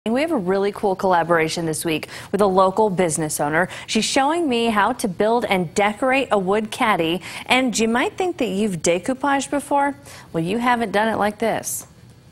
We have a really cool collaboration this week with a local business owner. She's showing me how to build and decorate a wood caddy. And you might think that you've decoupaged before. Well, you haven't done it like this.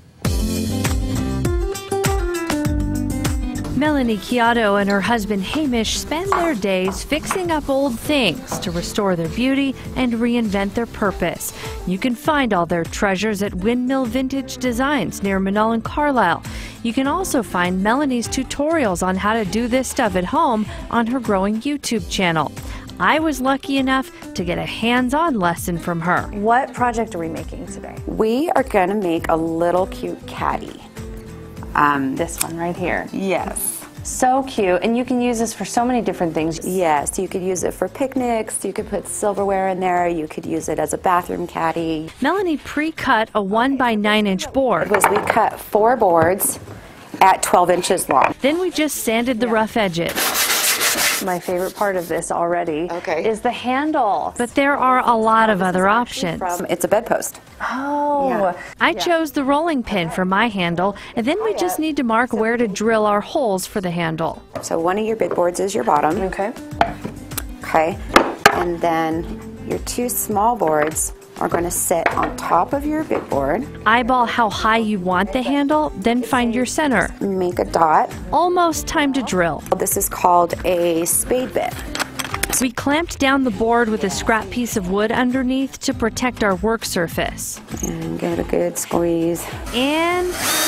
Melanie Chiado and her husband Haymish spend their days fixing up old things to restore their beauty and reinvent their purpose. You can find all their treasures at Windmill Vintage Designs near Menaul and Carlisle. You can also find Melanie's tutorials on how to do this stuff at home on her growing YouTube channel. I was lucky enough to get a hands-on lesson from her. What project are we making today? We are going to make a little cute caddy. This one right here. Yes. So cute, and you can use this for so many different things. Yes, you could use it for picnics, you could put silverware in there, you could use it as a bathroom caddy. Melanie pre-cut a 1 by 9 inch board. We cut 4 boards at 12 inches long. Then we just sanded the rough edges. My favorite part of this already is the handle. But there are a lot of other options. It's a bedpost. Oh. Yeah. I chose the rolling pin for my handle, and then we just need to mark where to drill our holes for the handle. So one of your bid boards is your bottom. Okay. Okay. And then your 2 small boards are going to sit on top of your bid board. Eyeball how high you want the handle, then find your center. Make a dot. Almost time to drill. This is called a spade bit. We clamped down the board with a scrap piece of wood underneath to protect our work surface. And give it a good squeeze. And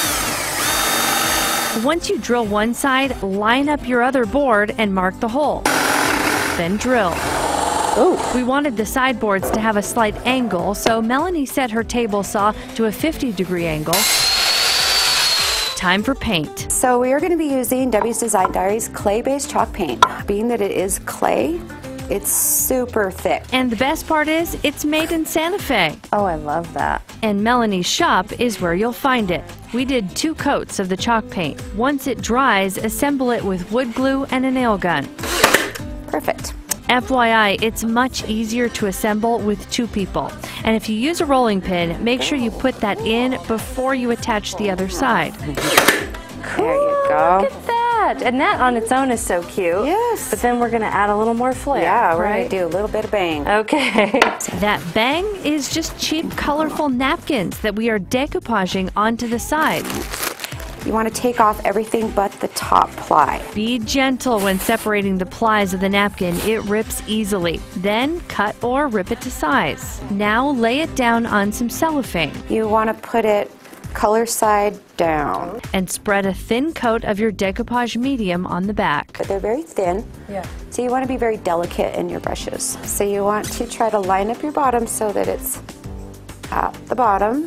once you drill one side, line up your other board and mark the hole. Then drill. Ooh. We wanted the sideboards to have a slight angle, so Melanie set her table saw to a 50-degree angle. Time for paint. So we are going to be using Debbie's Design Diaries clay-based chalk paint. Being that it is clay, it's super thick. And the best part is, it's made in Santa Fe. Oh, I love that. And Melanie's shop is where you'll find it. We did 2 coats of the chalk paint. Once it dries, assemble it with wood glue and a nail gun. Perfect. FYI, it's much easier to assemble with 2 people. And if you use a rolling pin, make sure you put that in before you attach the other side. Cool. There you go. Look at that. And that on its own is so cute. Yes. But then we're going to add a little more flair. Yeah, we're going to do a little bit of bang. Okay. That bang is just cheap, colorful napkins that we are decoupaging onto the side. You want to take off everything but the top ply. Be gentle when separating the plies of the napkin. It rips easily. Then cut or rip it to size. Now lay it down on some cellophane. You want to put it color side down. And spread a thin coat of your decoupage medium on the back. But they're very thin. Yeah. So you want to be very delicate in your brushes. So you want to try to line up your bottom so that it's at the bottom.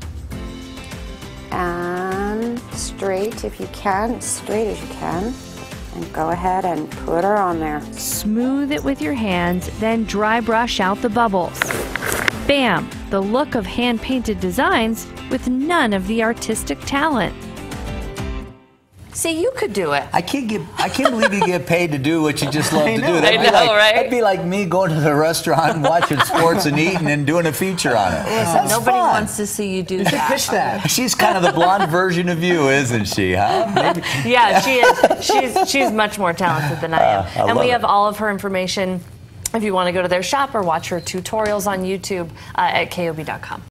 And straight if you can, as straight as you can, and go ahead and put her on there. Smooth it with your hands, then dry brush out the bubbles. Bam! The look of hand-painted designs with none of the artistic talent. See, you could do it. I can't believe you get paid to do what you just love to do. That'd be like me going to the restaurant and watching sports and eating and doing a feature on it. Listen, nobody wants to see you do that. Pitch that. She's kind of the blonde version of you, isn't she? Huh? Maybe. Yeah, she is. She's much more talented than I am. And we have all of her information if you want to go to their shop or watch her tutorials on YouTube at kob.com.